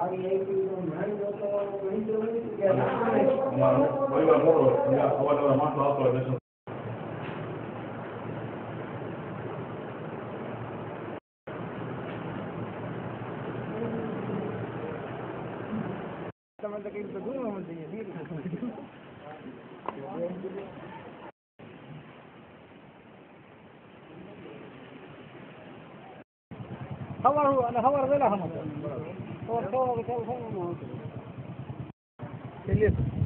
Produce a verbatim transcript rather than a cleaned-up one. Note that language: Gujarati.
પરિવાર મોટો અવારનવાર માણસો આવતો હોય દર્શન તમે તો કઈ બધું ન જઈએ સવાર અને સવાર વહેલા સમજ સવાર સવાર ચાલુ થવાનું